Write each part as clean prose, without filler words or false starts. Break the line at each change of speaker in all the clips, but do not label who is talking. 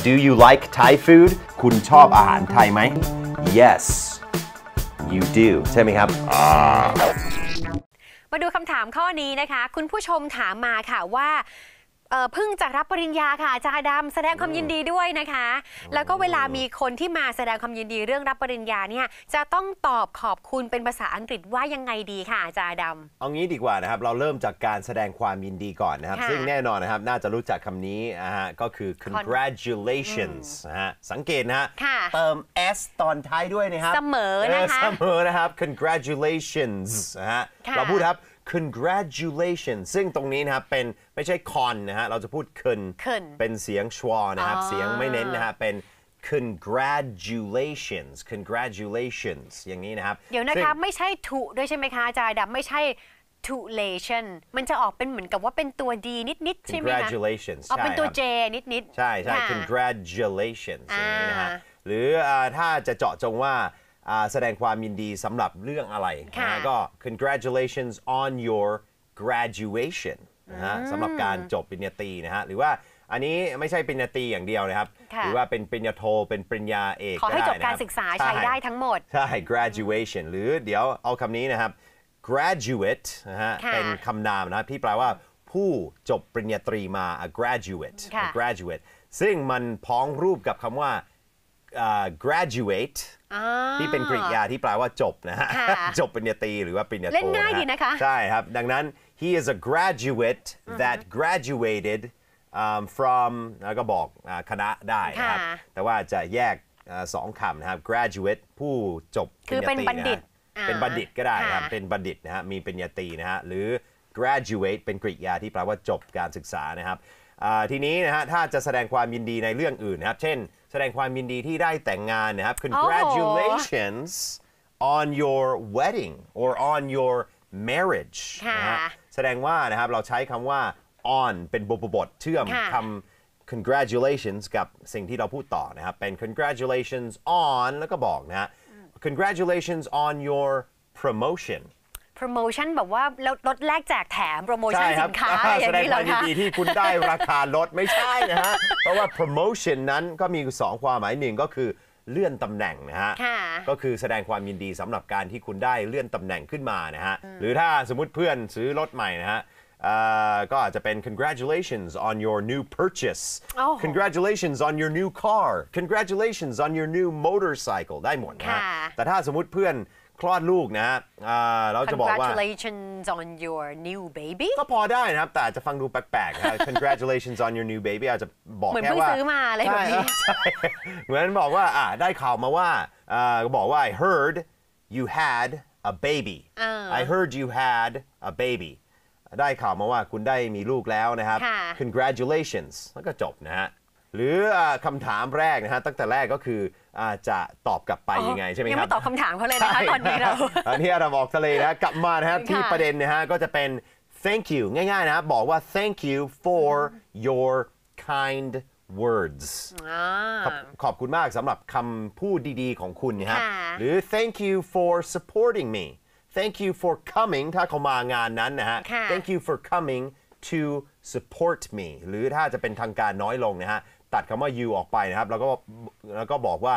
Do you like Thai food คุณชอบอาหารไทยไหม Yes you do ใช่ไหมครับ
มาดูคำถามข้อนี้นะคะคุณผู้ชมถามมาค่ะว่าเพิ่งจะรับปริญญาค่ะอาจารย์ดำแสดงความยินดีด้วยนะคะแล้วก็เวลามีคนที่มาแสดงความยินดีเรื่องรับปริญญาเนี่ยจะต้องตอบขอบคุณเป็นภาษาอังกฤษว่ายังไงดีค่ะอาจารย์ดำ
เอางี้ดีกว่านะครับเราเริ่มจากการแสดงความยินดีก่อนนะครับซึ่งแน่นอนนะครับน่าจะรู้จักคำนี้ก็คือ congratulations นะฮะสังเกตนะฮะเติม s ตอนท้ายด้วยนะครับ
เสมอนะคะ
เสมอนะครับ congratulations นะฮะเราพูดครับcongratulations ซึ่งตรงนี้นะครับเป็นไม่ใช่ con นะฮะเราจะพูด เป็นเสียงชวนะครับเสียงไม่เน้นนะฮะเป็น congratulations อย่างนี้นะครับ
เดี๋ยวนะคะไม่ใช่ to ด้วยใช่ไหมคะอาจารย์ดำไม่ใช่ to-lation มันจะออกเป็นเหมือนกับว่าเป็นตัว d นิดๆใช่ไหมคะ
congratulations
ออกเป็นตัว j นิด
ๆใช่ congratulations อย่างนี้นะฮะหรือถ้าจะเจาะจงว่าแสดงความยินดีสำหรับเรื่องอะไรนะก็ congratulations on your graduation นะฮะสำหรับการจบปริญญาตรีนะฮะหรือว่าอันนี้ไม่ใช่ปริญญาตรีอย่างเดียวนะครับหรือว่าเป็นปริญญาโทเป็นปริญญาเอก
ขอให้จบการศึกษาใช้ได้ทั้งหมด
ใช่ graduation หรือเดี๋ยวเอาคำนี้นะครับ graduate นะฮะเป็นคำนามนะที่แปลว่าผู้จบปริญญาตรีมา a graduate ซึ่งมันพ้องรูปกับคำว่าgraduate ที่เป็นกริยาที่แปลว่าจบนะฮะจบปริญญาตรีหรือว่าปริญญาโท
เล่นง่ายดีนะคะ
ใช่ครับดังนั้น he is a graduate that graduated from แล้วก็บอกคณะได้นะครับแต่ว่าจะแยกสองคำนะครับ graduate ผู้จบปริญญาตรีนะเป็นบัณฑิตก็ได้ครับเป็นบัณฑิตนะฮะมีปริญญาตรีนะฮะหรือ graduate เป็นกริยาที่แปลว่าจบการศึกษานะครับทีนี้นะฮะถ้าจะแสดงความยินดีในเรื่องอื่นนะครับเช่นแสดงความยินดีที่ได้แต่งงานนะครับ congratulations on your wedding or on your marriage นะฮะแสดงว่านะครับเราใช้คำว่า on เป็นบทเชื่อมคำ congratulations กับสิ่งที่เราพูดต่อนะครับเป็น congratulations on แล้วก็บอกนะฮะ congratulations on your promotion
promotion แบบว่าลดแลกแจกแถมโปรโมชั่นสินค้าอย่างนี้เหรอคะ
แสดงความยินดีที่คุณได้ราคาลดไม่ใช่นะฮะเพราะว่า promotion นั้นก็มี2ความหมายหนึ่งก็คือเลื่อนตำแหน่งนะฮะก็คือแสดงความยินดีสำหรับการที่คุณได้เลื่อนตำแหน่งขึ้นมานะฮะหรือถ้าสมมุติเพื่อนซื้อรถใหม่นะฮะก็อาจจะเป็น congratulations on your new purchase congratulations on your new car congratulations on your new motorcycle ได้หมดนะฮะแต่ถ้าสมมุติเพื่อนคลอดลูกนะเราจะบอกว่า
congratulations on your new baby
ก็พอได้นะครับแต่อาจจะฟังดูแปลกๆนะ congratulations on your new baby อาจจะบอกแค่ว่า
เหมือนเพิ่งซื้อมาอะไรแบบนี้
เหมือนบอกว่าได้ข่าวมาว่าบอกว่า I heard you had a baby I heard you had a baby ได้ข่าวมาว่าคุณได้มีลูกแล้วนะครับ congratulations แล้วก็จบนะฮะหรือคำถามแรกนะฮะตั้งแต่แรกก็คือจะตอบกลับไปยังไงใช่ไหมครับ
ยังไม่ตอบคำถามเขาเลยนะคะตอนนี้เรา
อันนี้เราบอกทะเลนะกลับมานะครับที่ประเด็นนะฮะก็จะเป็น thank you ง่ายๆนะครับบอกว่า thank you for your kind words ขอบคุณมากสำหรับคำพูดดีๆของคุณนะครับหรือ thank you for supporting me thank you for coming ถ้าเขามางานนั้นนะฮะ thank you for coming to support me หรือถ้าจะเป็นทางการน้อยลงนะฮะตัดคำว่า you ออกไปนะครับแล้วก็บอกว่า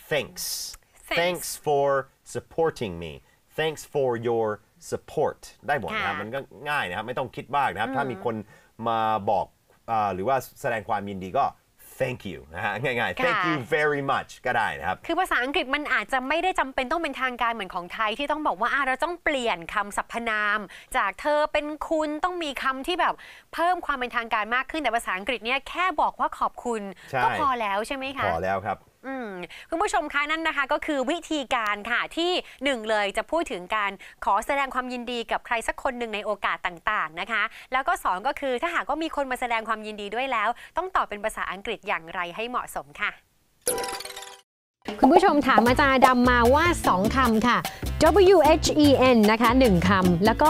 thanks for supporting me thanks for your support ได้หมดนะครับมันก็ง่ายนะครับไม่ต้องคิดมากนะครับถ้ามีคนมาบอกหรือว่าแสดงความยินดีก็ thank you นะฮะง่ายๆ thank you very much ก็ได้นะครับ
คือภาษาอังกฤษมันอาจจะไม่ได้จำเป็นต้องเป็นทางการเหมือนของไทยที่ต้องบอกว่าเราต้องเปลี่ยนคำสรรพนามจากเธอเป็นคุณต้องมีคำที่แบบเพิ่มความเป็นทางการมากขึ้นแต่ภาษาอังกฤษเนี่ยแค่บอกว่าขอบคุณก็พอแล้วใช่ไหมคะ
พอแล้วครับ
คุณผู้ชมคะนั่นนะคะก็คือวิธีการค่ะที่1เลยจะพูดถึงการขอแสดงความยินดีกับใครสักคนหนึ่งในโอกาสต่างๆนะคะแล้วก็2ก็คือถ้าหากว่ามีคนมาแสดงความยินดีด้วยแล้วต้องตอบเป็นภาษาอังกฤษอย่างไรให้เหมาะสมค่ะคุณผู้ชมถามอาจารย์ดำมาว่า2คำค่ะ WHEN นะคะ1คำแล้วก็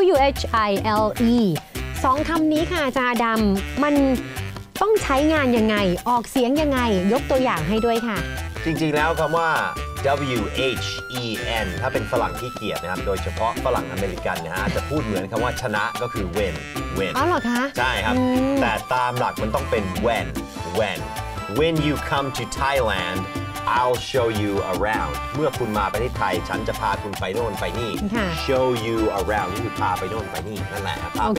WHILE 2คำนี้ค่ะอาจารย์ดำมันต้องใช้งานยังไงออกเสียงยังไงยกตัวอย่างให้ด้วยค่ะ
จริงๆแล้วคำว่า WHEN ถ้าเป็นฝรั่งที่เกียจนะครับโดยเฉพาะฝรั่งอเมริกันนะฮะจะพูดเหมือนคำว่าชนะก็คือ win
อ๋อเหรอคะ
ใช่ครับแต่ตามหลักมันต้องเป็น when when you come to Thailand I'll show you around เมื่อคุณมาประเทศไทยฉันจะพาคุณไปโน่นไปนี่ show you around นี่คือพาไปโน่นไปนี่นั่นแหละครับ